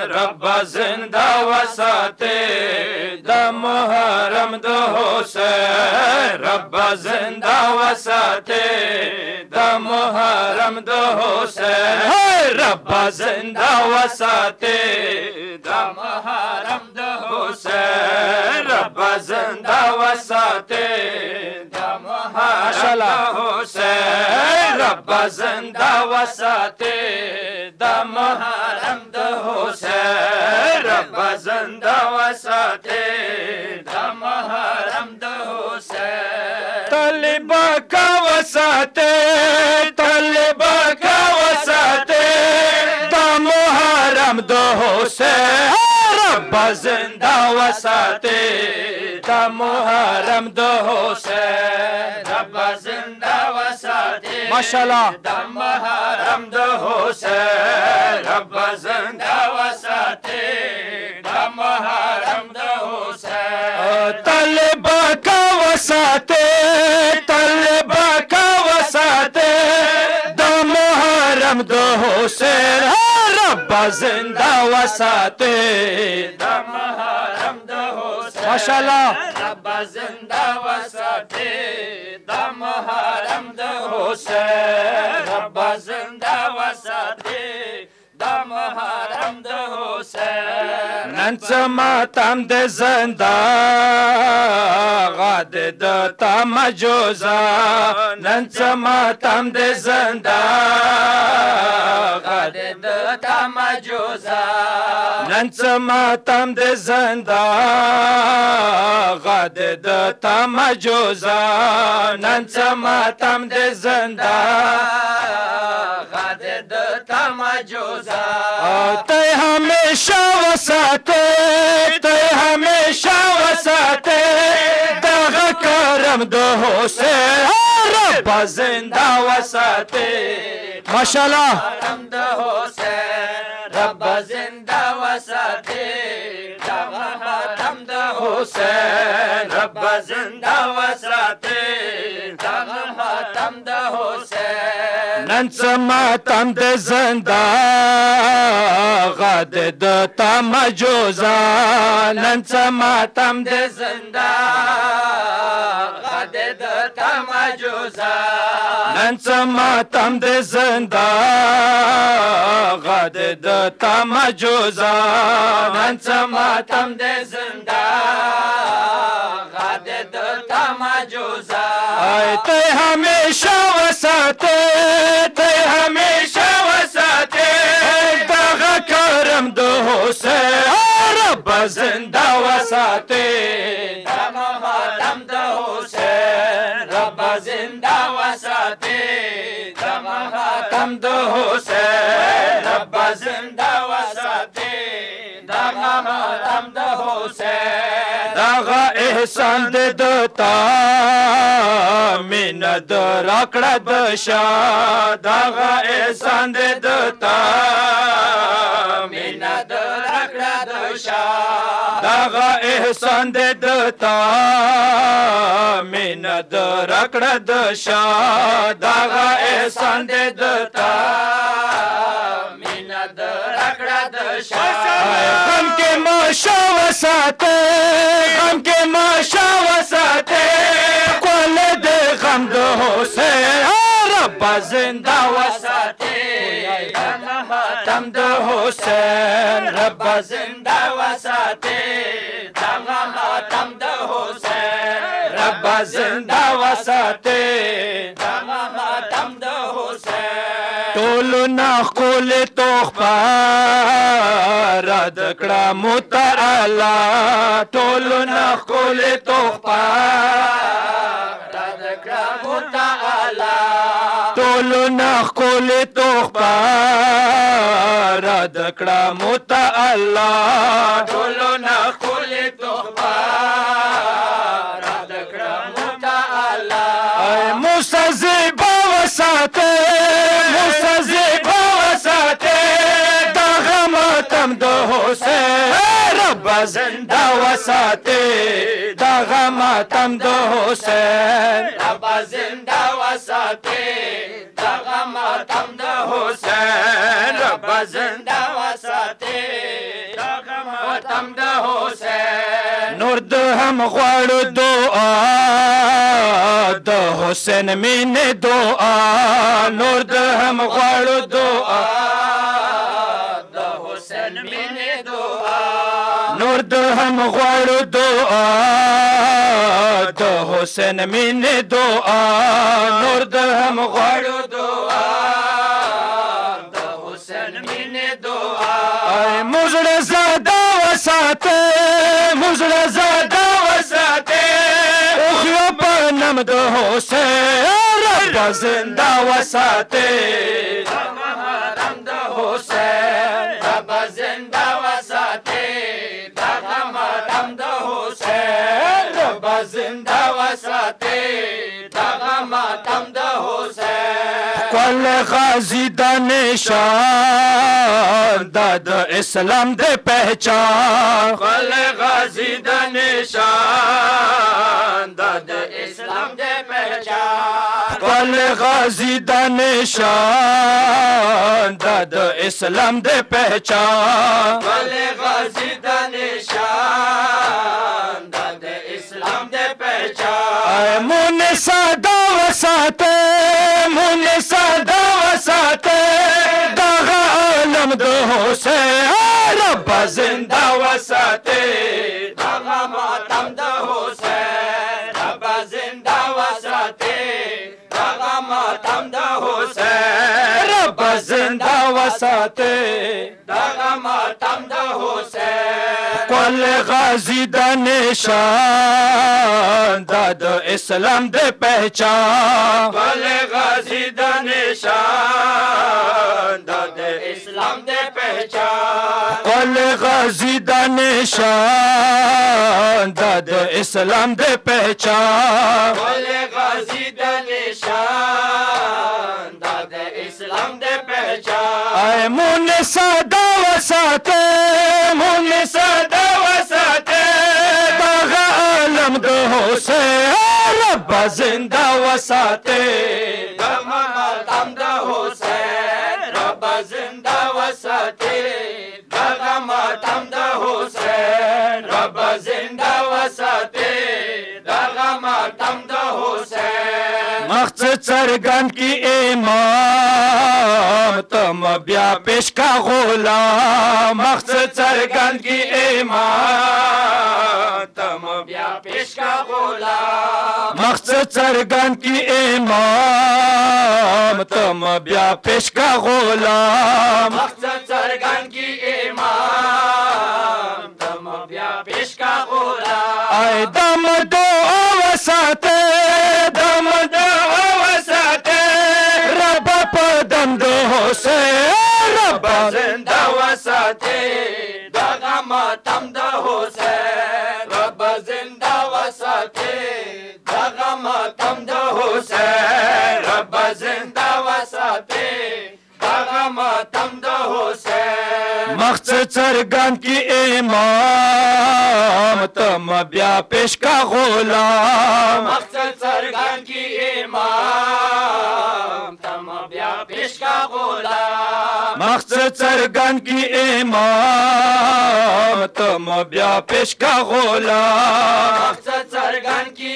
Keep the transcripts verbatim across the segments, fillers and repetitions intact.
رب زنده وساتي د محرم د حسین رب زنده وساتي د محرم د حسین رب زنده وساتي د محرم د حسین رب زنده وساتي د محرم د حسین رب زنده وساتي د محرم د حسین رب زنده وساتي د محرم د حسین طالبا کا وساتي طالبا کا وساتي د محرم د حسین رب زنده وساتي د محرم د حسین رب زنده وساتي ماشاءالله د محرم د حسین رب زنده وساتي د محرم د حسین طالبا کا وساتي طالبا کا وساتي د محرم د حسین رب زنده وساتي د محرم د حسین ماشاءالله رب زنده وساتي د محرم د حسین رب زنده وساتي د محرم د حسین نن څه ماتم د زنده غد د تمجوزا نن څه ماتم د زنده غد د تمجوزا نن څه ماتم د زنده غد د تمجوزا نن څه ماتم د زنده غد د تمجوزا ته همیشه وساتي ته همیشه وساتي دغه کرم د حسین رب زنده وساتي ماشاءالله کرم د حسین رب زنده وساتي دغه کرم د حسین رب زنده وساتي دغه کرم د حسین نن څه ماتم د زنده غد د تمجوزا نن څه ماتم د زنده غد د تمجوزا نن څه ماتم د زنده غد د تمجوزا نن څه ماتم د زنده غد د تمجوزا ته همیشه وساتي ته همیشه وساتي دغه کرم د حسین رب زنده وساتي د محرم د حسین رب زنده وساتي د محرم د حسین رب زنده وساتي د محرم د حسین دغه احسان د دتا مینه د راکړه د شاه دغه احسان د دتا مینه د راکړه د شاه دغه احسان د دتا مینه د راکړه د شاه دغه احسان د دتا مینه د راکړه د شاه غم کې ماشه وساتي غم کې ماشه وساتي کول د غم د حسین رب زنده وساتي د محرم د حسین رب زنده وساتي د محرم د حسین رب زنده وساتي د محرم د حسین ټول نخول توخپا رد کړه متعالی ټول نخول توخپا رد کړه متعالی ټول نخول توخپا رد کړه متعالی ټول نخول توخپا رد کړه متعالی مستذیب وساتي مستذیب وساتي دغه ماتم د حسین رب زنده وساتي دغه ماتم د حسین رب زنده وساتي دغه ماتم د حسین رب زنده وساتي دغه ماتم د حسین نور د هم غواړو دعا د حسین مینې دعا نور د هم غواړو دعا د حسین مینې دعا نور د هم غواړو دعا د حسین مینې دعا نور د هم غواړو دعا د حسین مینې دعا موږ زاده وساته موږ زاده وساته خو په نام د حسین رب زنده وساته محرم د حسین رب زنده وساته دغه محرم د حسین رب زنده وساته دغه ماتم د حسین کل غازی د نشان دا د اسلام د پہچان کل غازی د نشان دا د اسلام د پہچان کل غازی د نشان دا د اسلام د پہچان کل غازی د نشان دا د اسلام د پہچان مون ساده وساته مون ساده وساته دغه عالم د حسین رب زنده وساته دغه ماتم د حسین رب زنده وساته دغه ماتم د حسین رب زنده وساته دغه ماتم د حسین کل غازی د نشان دا د اسلام د پہچان کل غازی د نشان دا د اسلام د پہچان کل غازی د نشان دا د اسلام د پہچان کل غازی د نشان دا د اسلام د پہچان مون ساده وساته مون ساده وساته دغه عالم د حسین رب زنده وساته دغه ماتم د حسین رب زنده وساته دغه ماتم د حسین رب زنده وساته دغه ماتم د حسین مخ څرګند کی امام تم بیا پیش کا غلام مخ څرګند کی امام تم بیا پیش کا غلام مخ څرګند کی امام تم بیا پیش کا غلام مخ څرګند کی امام تم بیا پیش کا غلام ای دم دعا وساته دم دعا وساته رب په دم د حسین رب زنده وساته دغه ماتم د حسین رب زنده وساته دغه ماتم د حسین رب زنده وساته دغه ماتم د حسین مخ څرګند کی امام تم بیا پیش کا غلام مخ څرګند کی امام تم بیا پیش کا غلام مخ څرګند کی امام تم بیا پیش کا غلام مخ څرګند کی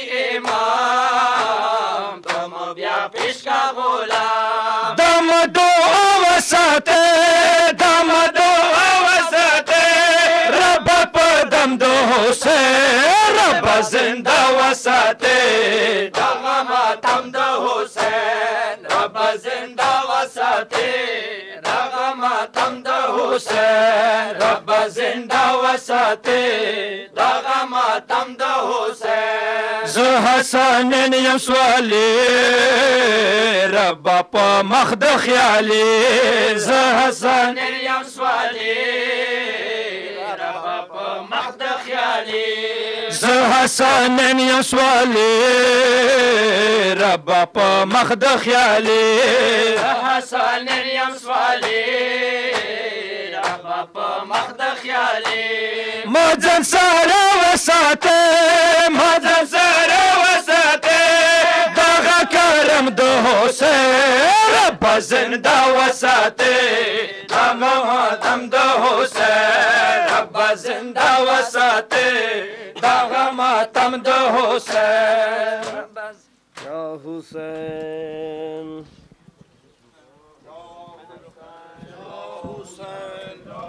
امام تم بیا پیش کا غلام دم دعا وساته دم دعا وساته رب په دم د حسین رب زنده وساته دغه ماتم د حسین رب زنده وساته دغه ماتم د حسین رب زنده وساته دغه ماتم د حسین زه حسنین یم سوالی رب په مخ د خیالي زه حسنین یم سوالی رب په مخ د خیالي زه حسنین یم سوالی رب په مخ د خیالي زه حسنین یم سوالی رب په مخ د خیالي ما ځان سره وساته ما ځان سره وساته دغه کرم د حسین رب زنده وساته دغه ماتم د حسین رب زنده وساته داغ ماتم د حسین یا حسین حسین